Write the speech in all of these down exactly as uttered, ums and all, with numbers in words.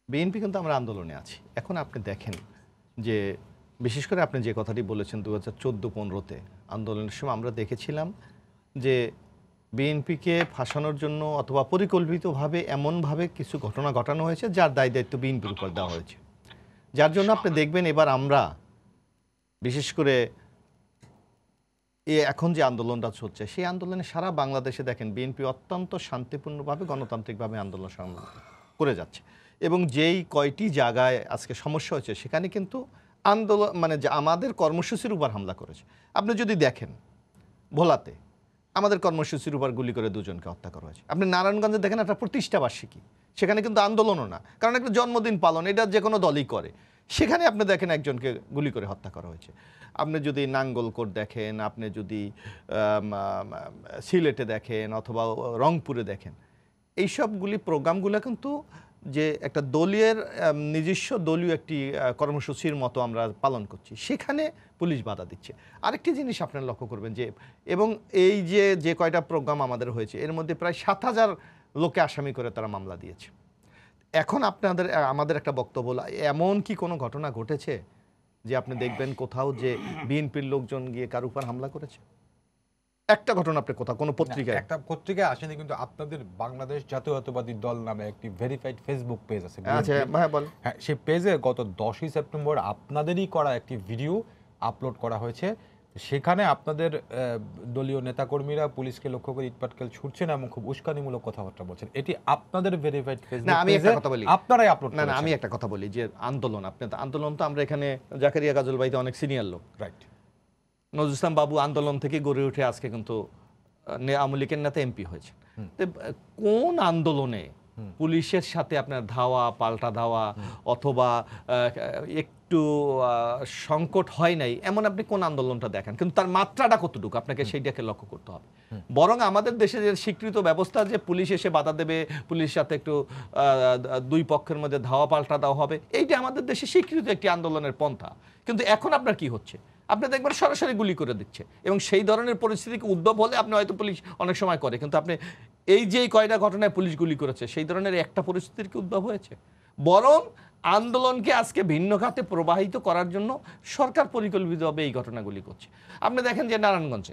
BNP কিন্তু আমরা আন্দোলনে আছি। এখন আপনি দেখেন যে বিশেষ করে আপনি যে কথাটি বলেছেন দু হাজার চোদ্দো পনেরোতে আন্দোলনের সময় আমরা দেখেছিলাম যে বিএনপিকে ফাঁসানোর জন্য অথবা পরিকল্পিতভাবে এমনভাবে কিছু ঘটনা ঘটানো হয়েছে যার দায় দায়িত্ব বিএনপির উপর দেওয়া হয়েছে, যার জন্য আপনি দেখবেন এবার আমরা বিশেষ করে এ এখন যে আন্দোলনটা হচ্ছে সেই আন্দোলনে সারা বাংলাদেশে দেখেন বিএনপি অত্যন্ত শান্তিপূর্ণভাবে গণতান্ত্রিকভাবে আন্দোলন সংগ্রাম করে যাচ্ছে এবং যেই কয়টি জায়গায় আজকে সমস্যা হয়েছে সেখানে কিন্তু আন্দোলন মানে যে আমাদের কর্মসূচির উপর হামলা করেছে। আপনি যদি দেখেন ভোলাতে আমাদের কর্মসূচির উপর গুলি করে দুজনকে হত্যা করা হয়েছে। আপনি নারায়ণগঞ্জে দেখেন একটা প্রতিষ্ঠা বার্ষিকী, সেখানে কিন্তু আন্দোলনও না, কারণ একটা জন্মদিন পালন এটা যে কোনো দলই করে, সেখানে আপনি দেখেন একজনকে গুলি করে হত্যা করা হয়েছে। আপনি যদি নাঙ্গলকোট দেখেন, আপনি যদি সিলেটে দেখেন অথবা রংপুরে দেখেন, এইসবগুলি প্রোগ্রামগুলো কিন্তু যে একটা দলীয় নিজস্ব দলীয় একটি কর্মসূচির মতো আমরা পালন করছি, সেখানে পুলিশ বাধা দিচ্ছে। আরেকটি জিনিস আপনারা লক্ষ্য করবেন যে এবং এই যে যে কয়টা প্রোগ্রাম আমাদের হয়েছে এর মধ্যে প্রায় সাত হাজার লোকে আসামি করে তারা মামলা দিয়েছে। এখন আপনাদের আমাদের একটা বক্তব্য, এমন কি কোনো ঘটনা ঘটেছে যে আপনি দেখবেন কোথাও যে বিএনপির লোকজন গিয়ে কার উপর হামলা করেছে? একটা ঘটনা আপনি কোথাও কোনো পত্রিকায় একটা পত্রিকায় আসেনি, কিন্তু আপনাদের বাংলাদেশ জাতীয়তাবাদী দল নামে একটি ভেরিফাইড ফেসবুক পেজ আছে। আচ্ছা হ্যাঁ বল। হ্যাঁ, সেই পেজে গত দশই সেপ্টেম্বর আপনাদেরই করা একটি ভিডিও আপলোড করা হয়েছে। সেখানে আপনাদের দলীয় নেতাকর্মীরা পুলিশকে লক্ষ্য করে ইটপাটকেল ছুটছেন এবং খুব উস্কানিমূলক কথাবার্তা বলছেন। এটি আপনাদের ভেরিফাইড ফেসবুক পেজে। না আমি একটা কথা বলি, আপনারাই আপলোড না না আমি একটা কথা বলি যে আন্দোলন আপনি আন্দোলন তো আমরা এখানে জাকারিয়া কাজল ভাই তো অনেক সিনিয়র লোক, রাইট। নজরুল ইসলাম বাবু আন্দোলন থেকে গড়ে উঠে আজকে কিন্তু আওয়ামী লীগের নেতা এমপি হয়েছে। কোন আন্দোলনে পুলিশের সাথে আপনার ধাওয়া পাল্টা ধাওয়া অথবা একটু সংকট হয় নাই এমন আপনি কোন আন্দোলনটা দেখেন? কিন্তু তার মাত্রাটা কতটুকু আপনাকে সেইটাকে লক্ষ্য করতে হবে। বরং আমাদের দেশে যে স্বীকৃত ব্যবস্থা যে পুলিশ এসে বাধা দেবে, পুলিশের সাথে একটু দুই পক্ষের মধ্যে ধাওয়া পাল্টা দেওয়া হবে, এইটা আমাদের দেশে স্বীকৃত একটি আন্দোলনের পন্থা। কিন্তু এখন আপনার কি হচ্ছে? আপনি দেখবেন সরাসরি গুলি করে দিচ্ছে এবং সেই ধরনের পরিস্থিতিকে উদ্ভব হলে আপনি হয়তো পুলিশ অনেক সময় করে, কিন্তু আপনি এই যে কয়টা ঘটনায় পুলিশ গুলি করেছে সেই ধরনের একটা পরিস্থিতির কি উদ্ভব হয়েছে? বরং আন্দোলনকে আজকে ভিন্ন খাতে প্রবাহিত করার জন্য সরকার পরিকল্পিতভাবে এই ঘটনাগুলি করছে। আপনি দেখেন যে নারায়ণগঞ্জে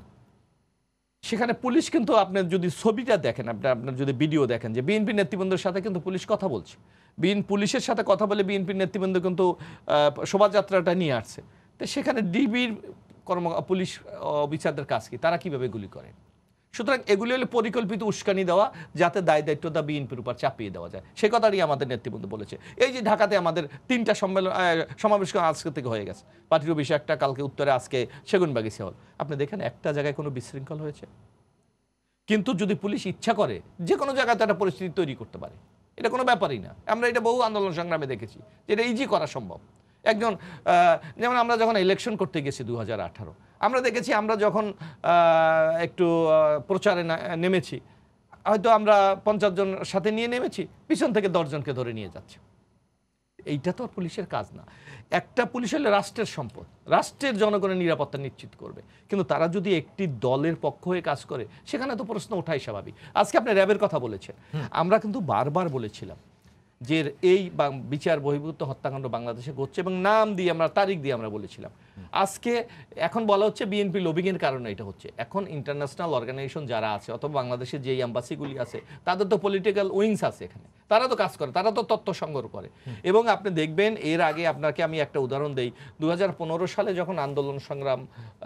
সেখানে পুলিশ কিন্তু আপনি যদি ছবিটা দেখেন, আপনি আপনার যদি ভিডিও দেখেন যে বিএনপি নেতৃবৃন্দের সাথে কিন্তু পুলিশ কথা বলছে, বিএন পুলিশের সাথে কথা বলে বিএনপির নেতৃবৃন্দ কিন্তু শোভাযাত্রাটা নিয়ে আসছে। তো সেখানে ডিবির কর্ম পুলিশ অফিসারদের কাজ কি, তারা কিভাবে গুলি করে? সুতরাং এগুলি হলো পরিকল্পিত উস্কানি দেওয়া যাতে দায় দায়িত্বটা বিএনপির উপর চাপিয়ে দেওয়া যায়, সে কথাটাই আমাদের নেতৃবৃন্দ বলেছে। এই যে ঢাকাতে আমাদের তিনটা সম্মেলন সমাবেশ আজকে থেকে হয়ে গেছে, পার্টির অফিসে একটা, কালকে উত্তরে, আজকে সেগুনবাগিচা হল। আপনি দেখেন একটা জায়গায় কোনো বিশৃঙ্খল হয়েছে? কিন্তু যদি পুলিশ ইচ্ছা করে যে কোনো জায়গাতে একটা পরিস্থিতি তৈরি করতে পারে, এটা কোনো ব্যাপারই না। আমরা এটা বহু আন্দোলন সংগ্রামে দেখেছি যে এটা ইজি করা সম্ভব। একজন যেমন আমরা যখন ইলেকশন করতে গেছি দু হাজার আঠারো, আমরা দেখেছি আমরা যখন একটু প্রচারে নেমেছি, হয়তো আমরা পঞ্চাশ জন সাথে নিয়ে নেমেছি, পিছন থেকে দশজনকে ধরে নিয়ে যাচ্ছে। এইটা তো পুলিশের কাজ না। একটা পুলিশ হলে রাষ্ট্রের সম্পদ, রাষ্ট্রের জনগণের নিরাপত্তা নিশ্চিত করবে, কিন্তু তারা যদি একটি দলের পক্ষ হয়ে কাজ করে সেখানে তো প্রশ্ন ওঠাই স্বাভাবিক। আজকে আপনি র্যাবের কথা বলেছেন, আমরা কিন্তু বারবার বলেছিলাম যে এই বিচার বহির্ভূত হত্যাকাণ্ড বাংলাদেশে ঘটছে এবং নাম দিয়ে আমরা তারিখ দিয়ে আমরা বলেছিলাম। আজকে এখন বলা হচ্ছে বিএনপি লবিংয়ের কারণে এটা হচ্ছে। এখন ইন্টারন্যাশনাল অর্গানাইজেশন যারা আছে অথবা বাংলাদেশে যেই অ্যাম্বাসিগুলি আছে তাদের তো পলিটিক্যাল উইংস আছে, এখানে তারা তো কাজ করে, তারা তো তথ্য সংগ্রহ করে। এবং আপনি দেখবেন এর আগে আপনাকে আমি একটা উদাহরণ দেই, দু হাজার পনেরো সালে যখন আন্দোলন সংগ্রাম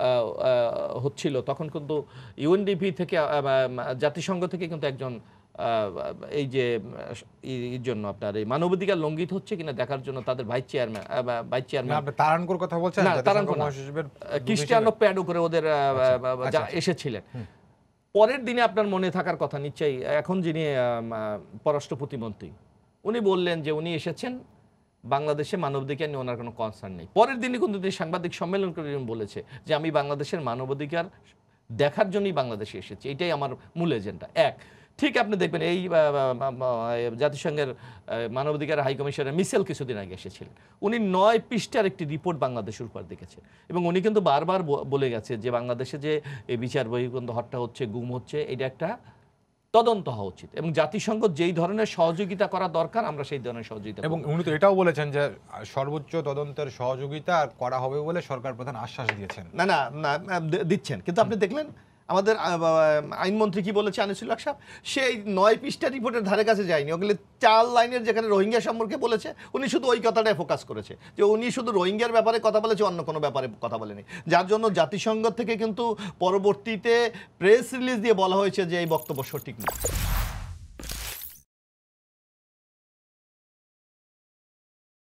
হচ্ছিল তখন কিন্তু ইউএনডিপি থেকে জাতিসংঘ থেকে কিন্তু একজন এই যে এর জন্য আপনার এই মানবাধিকার লঙ্ঘিত হচ্ছে কিনা দেখার জন্য তাদের ভাইস চেয়ারম্যান ভাইস চেয়ারম্যান আপনি তারানকোর কথা বলছেন না, তারানকোর মহাসচিবের ক্রিস্টিয়ানো প্যাডো করে ওদের এসেছিলেন। পরের দিনে আপনার মনে থাকার কথা নিশ্চয়ই, এখন যিনি পররাষ্ট্র প্রতিমন্ত্রী উনি বললেন যে উনি এসেছেন বাংলাদেশে মানবাধিকার নিয়ে ওনার কোনো কনসার্ন নেই। পরের দিনই কিন্তু তিনি সাংবাদিক সম্মেলন করে বলেছে যে আমি বাংলাদেশের মানবাধিকার দেখার জন্যই বাংলাদেশে এসেছি, এটাই আমার মূল এজেন্ডা। এক ঠিক আপনি দেখবেন এই জাতিসংঘের মানবাধিকার হাই কমিশনার মিশেল কিছুদিন আগে এসেছিলেন, উনি নয় পৃষ্ঠার একটি রিপোর্ট বাংলাদেশের উপর দেখেছেন এবং উনি কিন্তু বারবার বলে গেছে যে বাংলাদেশে যে এই বিচার বহির্ভূত হত্যা হচ্ছে, গুম হচ্ছে, এটা একটা তদন্ত হওয়া উচিত এবং জাতিসংঘ যেই ধরনের সহযোগিতা করা দরকার আমরা সেই ধরনের সহযোগিতা এবং উনি তো এটাও বলেছেন যে সর্বোচ্চ তদন্তের সহযোগিতা করা হবে বলে সরকার প্রধান আশ্বাস দিয়েছেন। না না না দিচ্ছেন, কিন্তু আপনি দেখলেন আমাদের আইনমন্ত্রী কি বলেছে আনিসুল হক সাহেব, সেই নয় পৃষ্ঠা রিপোর্টের ধারে কাছে যায়নি, ওগুলি চার লাইনের যেখানে রোহিঙ্গা সম্পর্কে বলেছে উনি শুধু ওই কথাটাই ফোকাস করেছে, যে উনি শুধু রোহিঙ্গার ব্যাপারে কথা বলেছে, অন্য কোনো ব্যাপারে কথা বলেনি, যার জন্য জাতিসংঘ থেকে কিন্তু পরবর্তীতে প্রেস রিলিজ দিয়ে বলা হয়েছে যে এই বক্তব্য সঠিক না।